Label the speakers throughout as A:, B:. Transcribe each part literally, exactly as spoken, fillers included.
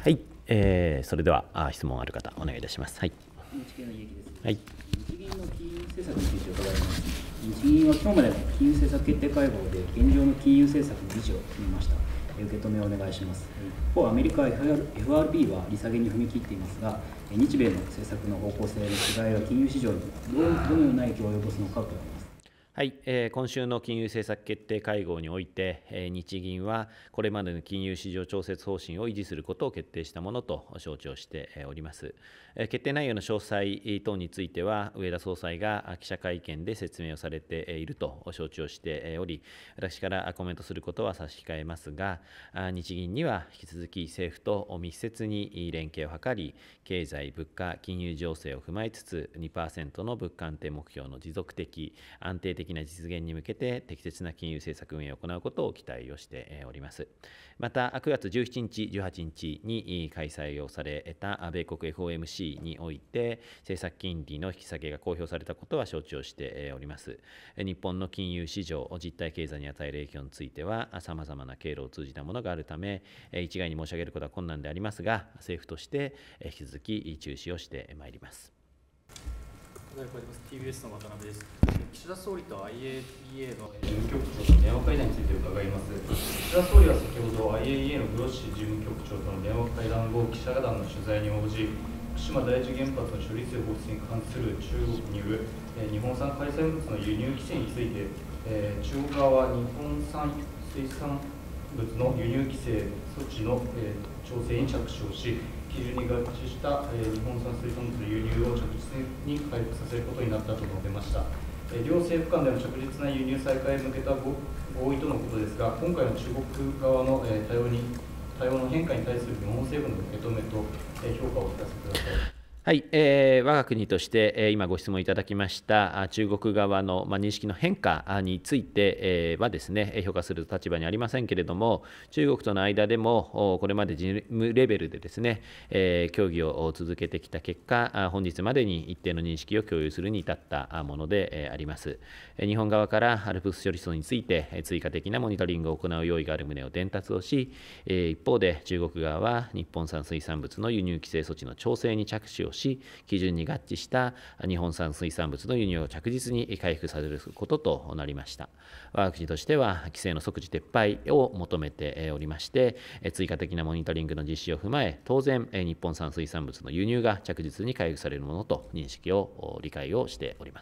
A: はい、えー、それではあ質問ある方、お願いいたします。はい。
B: エヌエイチケー の家木です。
A: はい。
B: 日銀の金融政策について伺います。日銀は今日までの金融政策決定会合で現状の金融政策の維持を決めました。受け止めをお願いします。一方、アメリカ エフアールビー は利下げに踏み切っていますが、日米の政策の方向性の違いは金融市場にどのような影響を及ぼすのか伺います。
A: はい、えー、今週の金融政策決定会合において、えー、日銀はこれまでの金融市場調節方針を維持することを決定したものと承知をしております。えー、決定内容の詳細等については、植田総裁が記者会見で説明をされていると承知をしており、私からコメントすることは差し控えますが、日銀には引き続き政府と密接に連携を図り、経済、物価、金融情勢を踏まえつつ、にパーセント の物価安定目標の持続的、安定的な実現に向けて適切な金融政策運営を行うことを期待をしております。また、くがつじゅうしちにち、じゅうはちにちに開催をされた米国 エフオーエムシー において、政策金利の引き下げが公表されたことは承知をしております。日本の金融市場、実体経済に与える影響については、さまざまな経路を通じたものがあるため、一概に申し上げることは困難でありますが、政府として引き続き注視をしてまいります。
C: ティービーエス の渡辺です。岸田総理と アイエーイーエー の事務局長の電話会談について伺います。岸田総理は先ほど アイエーイーエー のグロッシ事務局長との電話会談後、記者団の取材に応じ、福島第一原発の処理水放出に関する中国による日本産海産物の輸入規制について、中国側は日本産水産物の輸入規制措置の調整に着手をし、基準に合致した日本産水産物の輸入を着実に回復させることになったと述べました。両政府間での着実な輸入再開へ向けた合意とのことですが、今回の中国側の対応に対応の変化に対する日本政府の受け止めと評価をお聞かせください。
A: はい、えー、我が国として、えー、今ご質問いただきました中国側の、まあ、認識の変化について、えー、はですね、評価する立場にありませんけれども、中国との間でもこれまで事務レベルでですね、えー、協議を続けてきた結果、本日までに一定の認識を共有するに至ったものであります。日本側からアルプス処理水について追加的なモニタリングを行う用意がある旨を伝達をし、一方で中国側は日本産水産物の輸入規制措置の調整に着手をし、基準に合致した日本産水産物の輸入を着実に回復されることとなりました。我が国としては規制の即時撤廃を求めておりまして、追加的なモニタリングの実施を踏まえ、当然日本産水産物の輸入が着実に回復されるものと認識を理解をしております。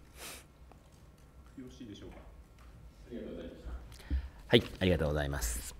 D: よろしいでしょうか。
A: はい、ありがとうございます。